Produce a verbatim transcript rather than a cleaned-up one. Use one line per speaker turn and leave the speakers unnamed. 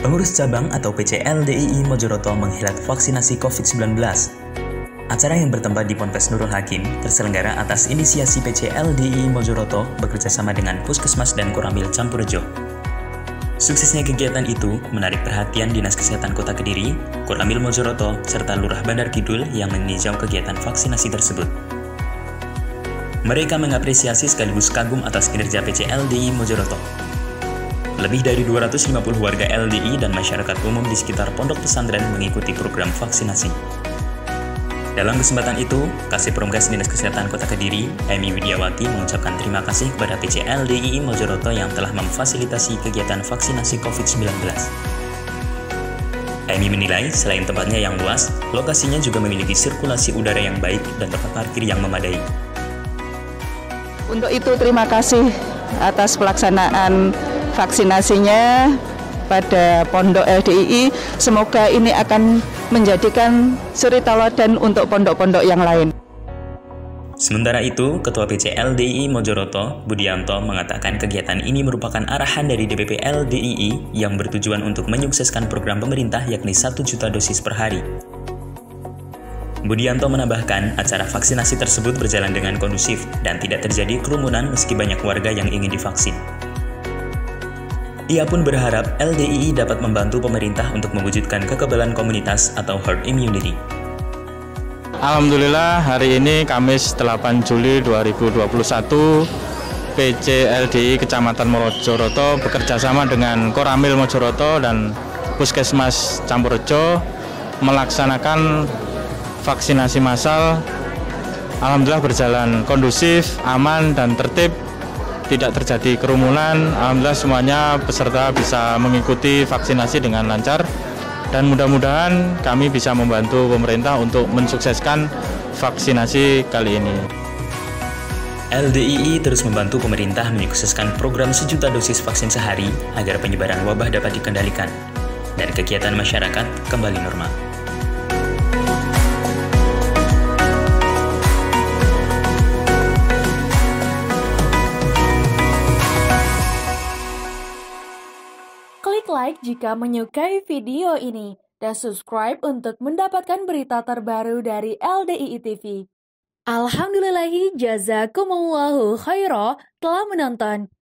Pengurus cabang atau P C L D I I Mojoroto menghelat vaksinasi covid sembilan belas. Acara yang bertempat di Ponpes Nurul Hakim terselenggara atas inisiasi P C L D I I Mojoroto bekerjasama dengan Puskesmas dan Koramil Campurrejo. Suksesnya kegiatan itu menarik perhatian Dinas Kesehatan Kota Kediri, Koramil Mojoroto, serta Lurah Bandar Kidul yang meninjau kegiatan vaksinasi tersebut. Mereka mengapresiasi sekaligus kagum atas kinerja P C L D I I Mojoroto. Lebih dari dua ratus lima puluh warga L D I dan masyarakat umum di sekitar pondok pesantren mengikuti program vaksinasi. Dalam kesempatan itu, Kasih Promkes Dinas Kesehatan Kota Kediri, Emi Widiawati mengucapkan terima kasih kepada P C L D I I Mojoroto yang telah memfasilitasi kegiatan vaksinasi covid sembilan belas. Emi menilai selain tempatnya yang luas, lokasinya juga memiliki sirkulasi udara yang baik dan tempat parkir yang memadai.
Untuk itu terima kasih atas pelaksanaan vaksinasinya pada Pondok L D I I. Semoga ini akan menjadikan suri tauladan untuk pondok-pondok yang lain.
Sementara itu, Ketua P C L D I I Mojoroto, Budianto, mengatakan kegiatan ini merupakan arahan dari D P P L D I I yang bertujuan untuk menyukseskan program pemerintah yakni satu juta dosis per hari. Budianto menambahkan, acara vaksinasi tersebut berjalan dengan kondusif dan tidak terjadi kerumunan meski banyak warga yang ingin divaksin. Ia pun berharap L D I I dapat membantu pemerintah untuk mewujudkan kekebalan komunitas atau herd immunity.
Alhamdulillah hari ini Kamis delapan Juli dua ribu dua puluh satu P C L D I I Kecamatan Mojoroto bekerjasama dengan Koramil Mojoroto dan Puskesmas Campurrejo melaksanakan vaksinasi massal. Alhamdulillah berjalan kondusif, aman dan tertib. Tidak terjadi kerumunan. Alhamdulillah semuanya peserta bisa mengikuti vaksinasi dengan lancar dan mudah-mudahan kami bisa membantu pemerintah untuk mensukseskan vaksinasi kali ini.
L D I I terus membantu pemerintah menyukseskan program sejuta dosis vaksin sehari agar penyebaran wabah dapat dikendalikan dan kegiatan masyarakat kembali normal.
Klik like jika menyukai video ini dan subscribe untuk mendapatkan berita terbaru dari L D I I T V. Alhamdulillahi jazakumullahu khairah telah menonton.